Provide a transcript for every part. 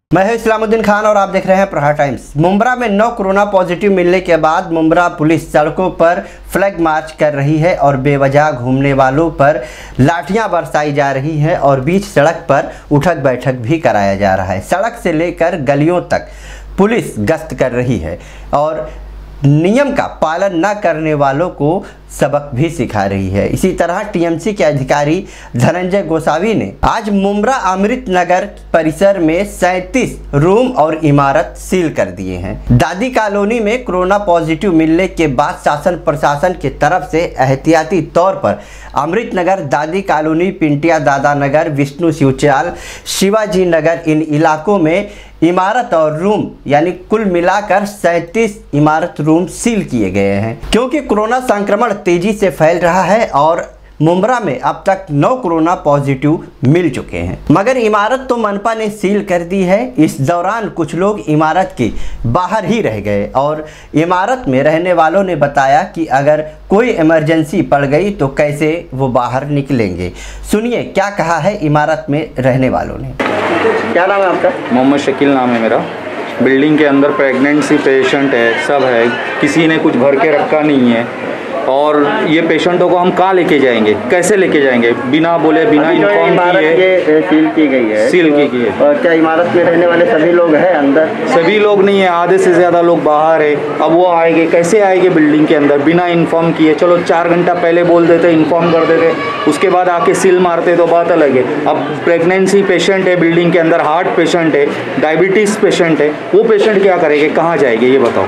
मैं हूं इस्लामुद्दीन खान और आप देख रहे हैं प्रहार टाइम्स। मुंब्रा में 9 कोरोना पॉजिटिव मिलने के बाद मुंब्रा पुलिस सड़कों पर फ्लैग मार्च कर रही है और बेवजह घूमने वालों पर लाठियां बरसाई जा रही हैं और बीच सड़क पर उठक बैठक भी कराया जा रहा है। सड़क से लेकर गलियों तक पुलिस गश्त कर रही है और नियम का पालन न करने वालों को सबक भी सिखा रही है। इसी तरह टीएमसी के अधिकारी धनंजय गोसावी ने आज मुंब्रा अमृत नगर परिसर में 37 रूम और इमारत सील कर दिए हैं। दादी कॉलोनी में कोरोना पॉजिटिव मिलने के बाद शासन प्रशासन की तरफ से एहतियाती तौर पर अमृत नगर, दादी कॉलोनी, पिंटिया दादा नगर, विष्णु शिवचाल, शिवाजी नगर, इन इलाकों में इमारत और रूम यानी कुल मिलाकर 37 इमारत रूम सील किए गए हैं, क्योंकि कोरोना संक्रमण तेजी से फैल रहा है और मुंब्रा में अब तक 9 कोरोना पॉजिटिव मिल चुके हैं। मगर इमारत तो मनपा ने सील कर दी है। इस दौरान कुछ लोग इमारत के बाहर ही रह गए और इमारत में रहने वालों ने बताया कि अगर कोई इमरजेंसी पड़ गई तो कैसे वो बाहर निकलेंगे। सुनिए क्या कहा है इमारत में रहने वालों ने। क्या नाम है आपका? मोहम्मद शकील नाम है मेरा। बिल्डिंग के अंदर प्रेगनेंसी पेशेंट है, सब है, किसी ने कुछ भर के रखा नहीं है और ये पेशेंटों को हम कहाँ लेके जाएंगे, कैसे लेके जाएंगे, बिना बोले बिना इन्फॉर्म किए सील की गई है। सील की गई है। और क्या इमारत में रहने वाले सभी लोग हैं अंदर? सभी लोग नहीं है, आधे से ज़्यादा लोग बाहर है। अब वो आएंगे कैसे आएंगे बिल्डिंग के अंदर बिना इन्फॉर्म किए? चलो 4 घंटा पहले बोल देते, इन्फॉर्म कर देते, उसके बाद आके सील मारते तो बात अलग है। अब प्रेगनेंसी पेशेंट है बिल्डिंग के अंदर, हार्ट पेशेंट है, डायबिटीज़ पेशेंट है, वो पेशेंट क्या करेंगे, कहाँ जाएंगे ये बताओ।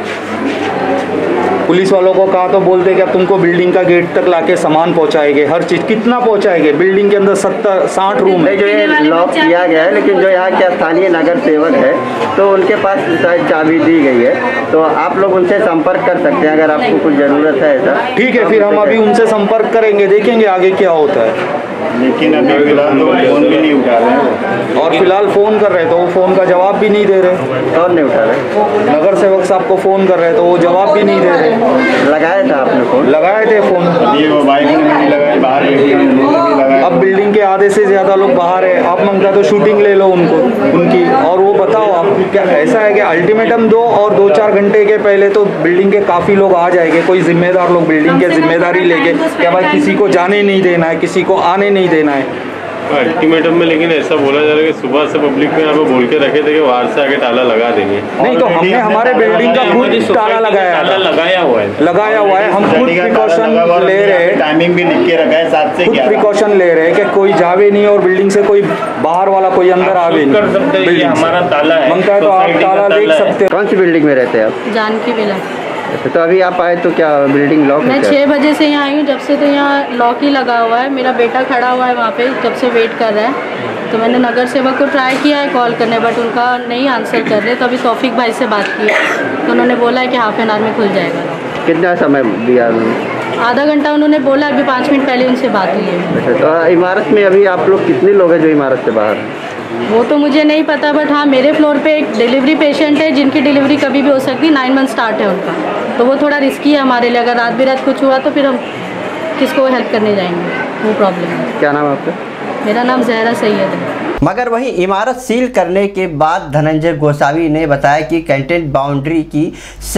पुलिस वालों को कहा तो बोलते कि अब तुमको बिल्डिंग का गेट तक लाके सामान पहुंचाएंगे, हर चीज़। कितना पहुंचाएंगे? बिल्डिंग के अंदर 70-60 रूम है। जो ये लॉक किया गया है, लेकिन जो यहाँ के स्थानीय नगर सेवक है तो उनके पास शायद चाबी दी गई है, तो आप लोग उनसे संपर्क कर सकते हैं अगर आपको कुछ ज़रूरत है ऐसा। ठीक है, फिर हम अभी उनसे संपर्क करेंगे, देखेंगे आगे क्या होता है। लेकिन अभी फिलहाल तो फ़ोन भी नहीं उठा रहे हैं और फिलहाल फ़ोन कर रहे तो वो फ़ोन का जवाब भी नहीं दे रहे। कौन नहीं उठा रहे? नगर सेवक साहब को फ़ोन कर रहे तो वो जवाब भी नहीं दे रहे। लगाया था आपने फ़ोन? लगाए थे फ़ोन, ये मोबाइल में नहीं लगाए, बाहर भी लगाए। अब बिल्डिंग के आधे से ज़्यादा लोग बाहर है, आप मांगता तो शूटिंग ले लो उनकी और वो बताओ आप क्या। ऐसा है कि अल्टीमेटम दो और 2-4 घंटे के पहले तो बिल्डिंग के काफ़ी लोग आ जाएंगे, कोई जिम्मेदार लोग बिल्डिंग के जिम्मेदारी लेके क्या भाई किसी को जाने नहीं देना है, किसी को आने नहीं देना है। अल्टीमेटम में लेकिन ऐसा बोला जा रहा है कि सुबह से पब्लिक में यहाँ पे बोल के रखे थे कि बाहर से आके ताला लगा देंगे। नहीं तो हमने हमारे बिल्डिंग का खुद ताला लगाया हुआ है। हम खुद प्रिकॉशन ले रहे हैं, टाइमिंग भी लिख के रखा है 7 से 11। प्रिकॉशन ले रहे हैं कि कोई जावे नहीं और बिल्डिंग से कोई बाहर वाला कोई अंदर आवे नहीं। कर सकते हैं, हमारा ताला है, मनता है तो आप ताला देख सकते हैं। कौन सी बिल्डिंग में रहते हैं आप? जानकी विला। तो अभी आप आए तो क्या बिल्डिंग लॉक है? मैं 6 बजे से यहाँ आई हूँ, जब से तो यहाँ लॉक ही लगा हुआ है। मेरा बेटा खड़ा हुआ है वहाँ पे, जब से वेट कर रहा है। तो मैंने नगर सेवक को ट्राई किया है कॉल करने, बट उनका नहीं आंसर कर रहे। तो अभी तौफीक भाई से बात की है तो उन्होंने बोला है कि हाफ एन आवर में खुल जाएगा। कितना समय दिया उन्होंने? आधा घंटा उन्होंने बोला, अभी 5 मिनट पहले उनसे बात हुई है। अच्छा, तो इमारत में अभी आप लोग कितने लोग हैं जो इमारत से बाहर हैं? वो तो मुझे नहीं पता, बट हाँ मेरे फ्लोर पे एक डिलीवरी पेशेंट है जिनकी डिलीवरी कभी भी हो सकती है। 9 मंथ स्टार्ट है उनका, तो वो थोड़ा रिस्की है हमारे लिए। अगर रात बिरात कुछ हुआ तो फिर हम किसको हेल्प करने जाएंगे, वो प्रॉब्लम है। क्या नाम है आपका? मेरा नाम जहरा सैयद है। मगर वहीं इमारत सील करने के बाद धनंजय गोसावी ने बताया कि कंटेंट बाउंड्री की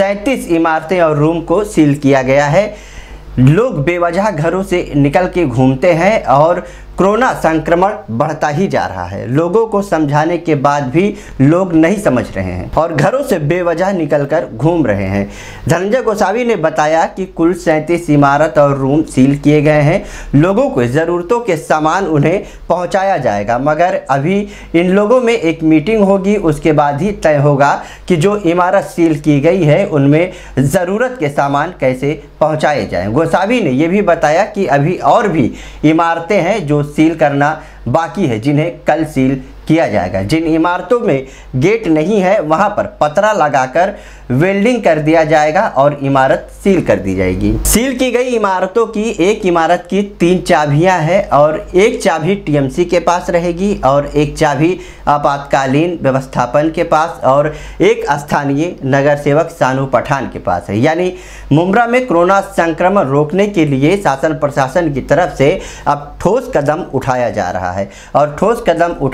37 इमारतें और रूम को सील किया गया है। लोग बेवजह घरों से निकल के घूमते हैं और कोरोना संक्रमण बढ़ता ही जा रहा है। लोगों को समझाने के बाद भी लोग नहीं समझ रहे हैं और घरों से बेवजह निकलकर घूम रहे हैं। धनंजय गोसावी ने बताया कि कुल 37 इमारत और रूम सील किए गए हैं। लोगों को ज़रूरतों के सामान उन्हें पहुंचाया जाएगा, मगर अभी इन लोगों में एक मीटिंग होगी, उसके बाद ही तय होगा कि जो इमारत सील की गई है उनमें ज़रूरत के सामान कैसे पहुँचाए जाएँ। गोसावी ने यह भी बताया कि अभी और भी इमारतें हैं जो सील करना बाकी है, जिन्हें कल सील किया जाएगा। जिन इमारतों में गेट नहीं है वहां पर पतरा लगाकर वेल्डिंग कर दिया जाएगा और इमारत सील कर दी जाएगी। सील की गई इमारतों की एक इमारत की 3 चाबियां हैं और एक चाबी टीएमसी के पास रहेगी और एक चाबी आपातकालीन व्यवस्थापन के पास और एक स्थानीय नगर सेवक सानू पठान के पास है। यानी मुंब्रा में कोरोना संक्रमण रोकने के लिए शासन प्रशासन की तरफ से अब ठोस कदम उठाया जा रहा है और ठोस कदम उठाना भी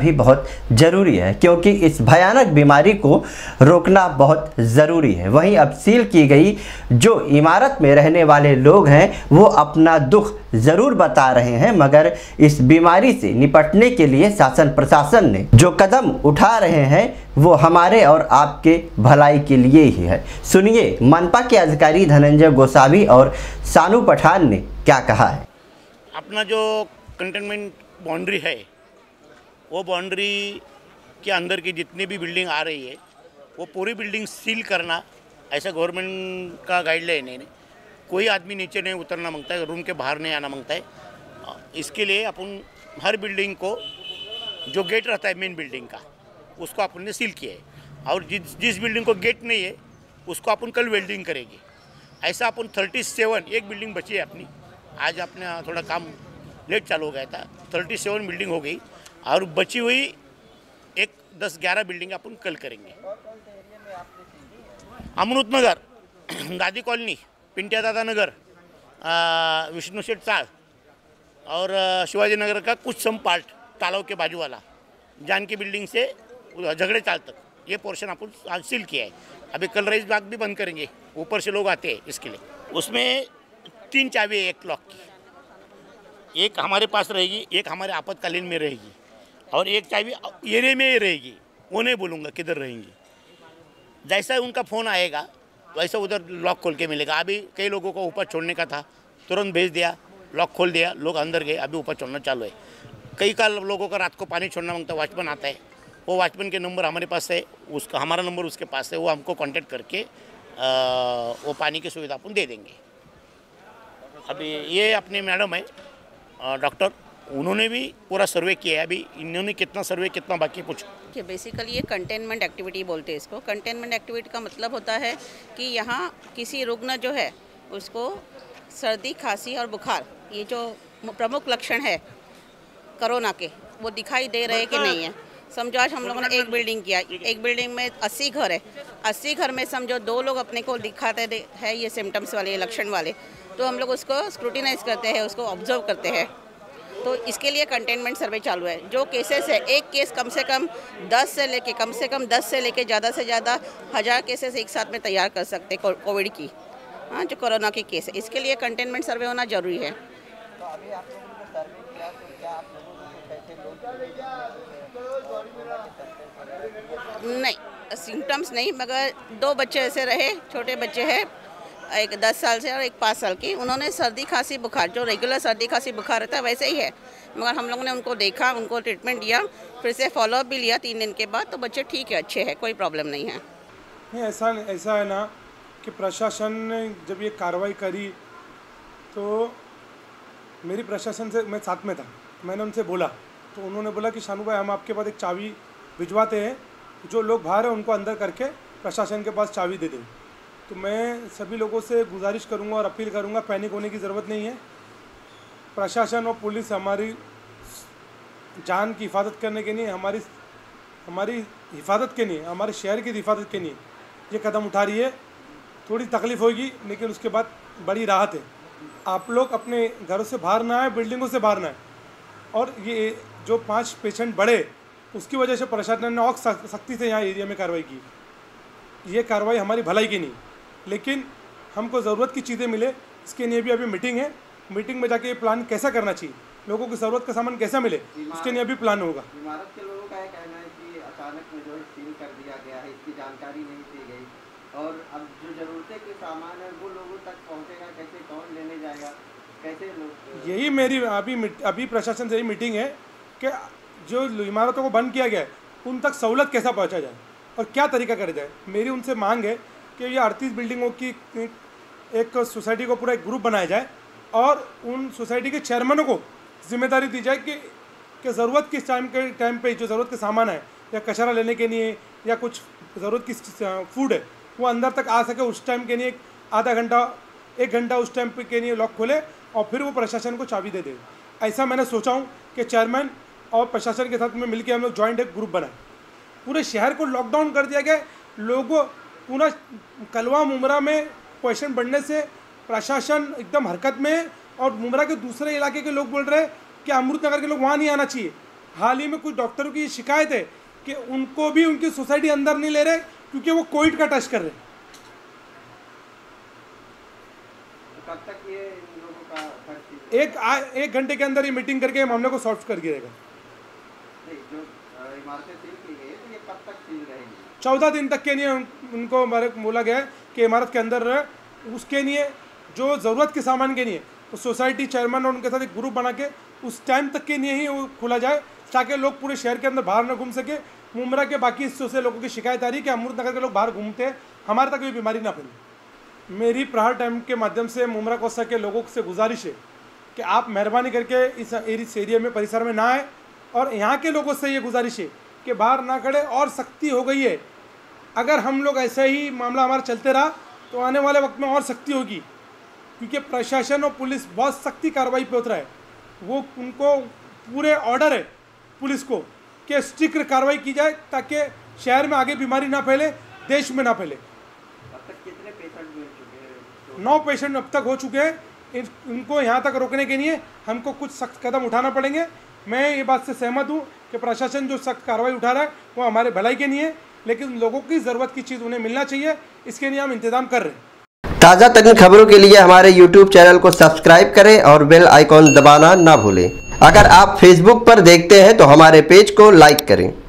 भी बहुत ज़रूरी है, क्योंकि इस भयानक बीमारी को रोकना बहुत ज़रूरी है। वहीं अब सील की गई जो इमारत में रहने वाले लोग हैं वो अपना दुख ज़रूर बता रहे हैं, मगर इस बीमारी से निपटने के लिए शासन प्रशासन ने जो कदम उठा रहे हैं वो हमारे और आपके भलाई के लिए ही है। सुनिए मनपा के अधिकारी धनंजय गोसावी और सानू पठान ने क्या कहा है। अपना जो कंटेनमेंट बाउंड्री है वो बाउंड्री के अंदर की जितनी भी बिल्डिंग आ रही है वो पूरी बिल्डिंग सील करना, ऐसा गवर्नमेंट का गाइडलाइन है। कोई आदमी नीचे नहीं उतरना मांगता है, रूम के बाहर नहीं आना मांगता है। इसके लिए अपन हर बिल्डिंग को जो गेट रहता है मेन बिल्डिंग का उसको अपन ने सील किया है, और जिस बिल्डिंग को गेट नहीं है उसको अपन कल वेल्डिंग करेंगे। ऐसा अपन 37 एक बिल्डिंग बची है अपनी, आज अपने थोड़ा काम लेट चालू हो गया था, 37 बिल्डिंग हो गई और बची हुई एक 10-11 बिल्डिंग अपन कल करेंगे। अमृत नगर, दादी कॉलोनी, पिंटिया दादा नगर, विष्णु शेठ चाल और शिवाजी नगर का कुछ सम पार्ट तालाब के बाजू वाला जानकी बिल्डिंग से झगड़े चाल तक ये पोर्शन अपन आज सील किया है। अभी कल रईस बाग भी बंद करेंगे, ऊपर से लोग आते हैं इसके लिए। उसमें 3 चाबी है एक लॉक की, एक हमारे पास रहेगी, एक हमारे आपातकालीन में रहेगी और एक चाबी एरिया में रहेगी। वो नहीं बोलूँगा किधर रहेंगी, जैसा उनका फ़ोन आएगा वैसा उधर लॉक खोल के मिलेगा। अभी कई लोगों को ऊपर छोड़ने का था, तुरंत भेज दिया, लॉक खोल दिया, लोग अंदर गए, अभी ऊपर छोड़ना चालू है। कई का लोगों का रात को पानी छोड़ना मांगता है, वॉचमैन आता है, वो वॉचमैन के नंबर हमारे पास है, उसका हमारा नंबर उसके पास है, वो हमको कांटेक्ट करके वो पानी की सुविधा अपन दे देंगे। अभी ये अपने मैडम है डॉक्टर, उन्होंने भी पूरा सर्वे किया है। अभी इन्होंने कितना सर्वे कितना बाकी पूछो कि बेसिकली ये कंटेनमेंट एक्टिविटी बोलते हैं इसको। कंटेनमेंट एक्टिविटी का मतलब होता है कि यहाँ किसी रुग्ण जो है उसको सर्दी, खांसी और बुखार, ये जो प्रमुख लक्षण है कोरोना के, वो दिखाई दे रहे कि नहीं है। समझो आज हम लोगों ने एक बिल्डिंग किया, एक बिल्डिंग में 80 घर है, 80 घर में समझो 2 लोग अपने को दिखाते हैं ये सिम्टम्स वाले, लक्षण वाले, तो हम लोग उसको स्क्रूटिनाइज करते हैं, उसको ऑब्जर्व करते हैं। तो इसके लिए कंटेनमेंट सर्वे चालू है। जो केसेस है, एक केस कम से कम 10 से लेके ज़्यादा से ज़्यादा 1000 केसेस एक साथ में तैयार कर सकते हैं कोविड की, हाँ, जो कोरोना की केस है। इसके लिए कंटेनमेंट सर्वे होना ज़रूरी है। नहीं, सिम्टम्स नहीं, मगर 2 बच्चे ऐसे रहे, छोटे बच्चे हैं, एक 10 साल से और एक 5 साल की। उन्होंने सर्दी, खांसी, बुखार, जो रेगुलर सर्दी, खांसी, बुखार रहता है वैसे ही है, मगर हम लोगों ने उनको देखा, उनको ट्रीटमेंट दिया, फिर से फॉलोअप भी लिया 3 दिन के बाद, तो बच्चे ठीक है, अच्छे हैं, कोई प्रॉब्लम नहीं है। नहीं, ऐसा है ना कि प्रशासन ने जब ये कार्रवाई करी तो मेरी प्रशासन से, मैं साथ में था, मैंने उनसे बोला तो उन्होंने बोला कि शानू भाई हम आपके पास एक चाबी भिजवाते हैं, जो लोग बाहर हैं उनको अंदर करके प्रशासन के पास चाबी दे दें। तो मैं सभी लोगों से गुजारिश करूंगा और अपील करूंगा, पैनिक होने की ज़रूरत नहीं है। प्रशासन और पुलिस हमारी जान की हिफाजत करने के लिए, हमारी हिफाजत के लिए, हमारे शहर की हिफाजत के लिए ये कदम उठा रही है। थोड़ी तकलीफ़ होगी लेकिन उसके बाद बड़ी राहत है। आप लोग अपने घरों से बाहर ना आए, बिल्डिंगों से बाहर ना आए। और ये जो 5 पेशेंट बढ़े उसकी वजह से प्रशासन ने और सख्ती से यहाँ एरिया में कार्रवाई की। ये कार्रवाई हमारी भलाई की नहीं, लेकिन हमको ज़रूरत की चीज़ें मिले इसके लिए भी अभी मीटिंग है। मीटिंग में जाके ये प्लान कैसा करना चाहिए, लोगों की ज़रूरत का सामान कैसा मिले, उसके लिए अभी प्लान होगा। इमारत के लोगों का कहना है कि अचानक में जो है सील कर दिया गया है, इसकी जानकारी नहीं दी गई, और अब जो ज़रूरतें के सामान है वो लोगों तक पहुँचेगा कैसे, कौन लेने जाएगा, कैसे लोग। यही मेरी अभी प्रशासन से यही मीटिंग है कि जो इमारतों को बंद किया गया है उन तक सहूलत कैसा पहुँचा जाए और क्या तरीका करा जाए। मेरी उनसे मांग है कि ये 38 बिल्डिंगों की एक सोसाइटी को पूरा एक ग्रुप बनाया जाए और उन सोसाइटी के चेयरमैनों को जिम्मेदारी दी जाए कि ज़रूरत किस टाइम पे जो ज़रूरत के सामान है या कचरा लेने के लिए या कुछ ज़रूरत की फूड है वो अंदर तक आ सके, उस टाइम के लिए आधा घंटा 1 घंटा उस टाइम के लिए लॉक खोले और फिर वो प्रशासन को चाबी दे दे। ऐसा मैंने सोचा हूँ कि चेयरमैन और प्रशासन के साथ में मिलकर हम लोग जॉइंट एक ग्रुप बनाए। पूरे शहर को लॉकडाउन कर दिया गया, लोगों पूरा कलवा मुमरा में पेशेंट बढ़ने से प्रशासन एकदम हरकत में है और मुमरा के दूसरे इलाके के लोग बोल रहे हैं कि अमृत नगर के लोग वहाँ नहीं आना चाहिए। हाल ही में कुछ डॉक्टरों की शिकायत है कि उनको भी उनकी सोसाइटी अंदर नहीं ले रहे क्योंकि वो कोविड का टेस्ट कर रहे हैं। कब तक ये इन लोगों का एक घंटे के अंदर ये मीटिंग करके मामले को सॉल्व कर गिरेगा। जो इमारतें सील की गई है तो ये कब तक सील रहेंगी? 14 दिन तक के लिए उनको बोला गया है कि इमारत के अंदर उसके लिए जो ज़रूरत के सामान के लिए तो सोसाइटी चेयरमैन और उनके साथ एक ग्रुप बना के उस टाइम तक के लिए ही वो खोला जाए ताकि लोग पूरे शहर के अंदर बाहर न घूम सके। मुंब्रा के बाकी हिस्सों से लोगों की शिकायत आ रही है कि अमृतनगर के लोग बाहर घूमते हैं, हमारे तक कोई बीमारी ना फैले। मेरी प्रहार टाइम के माध्यम से मुंब्रा कोसा के लोगों से गुजारिश है कि आप मेहरबानी करके इस एरिया में परिसर में ना आए, और यहाँ के लोगों से ये गुजारिश है कि बाहर ना खड़े। और सख्ती हो गई है, अगर हम लोग ऐसा ही मामला हमारा चलते रहा तो आने वाले वक्त में और सख्ती होगी, क्योंकि प्रशासन और पुलिस बहुत सख्ती कार्रवाई पे उतरा है। वो उनको पूरे ऑर्डर है पुलिस को कि स्ट्रिक्ट कार्रवाई की जाए ताकि शहर में आगे बीमारी ना फैले, देश में ना फैले। अब तक कितने पेशेंट मिल चुके हैं? 9 पेशेंट अब तक हो चुके हैं। इनको यहाँ तक रोकने के लिए हमको कुछ सख्त कदम उठाना पड़ेंगे। मैं ये बात से सहमत हूँ कि प्रशासन जो सख्त कार्रवाई उठा रहा है वो हमारे भलाई के लिए है, लेकिन लोगों की ज़रूरत की चीज़ उन्हें मिलना चाहिए, इसके लिए हम इंतज़ाम कर रहे हैं। ताज़ा तरीन खबरों के लिए हमारे YouTube चैनल को सब्सक्राइब करें और बेल आइकॉन दबाना ना भूलें। अगर आप Facebook पर देखते हैं तो हमारे पेज को लाइक करें।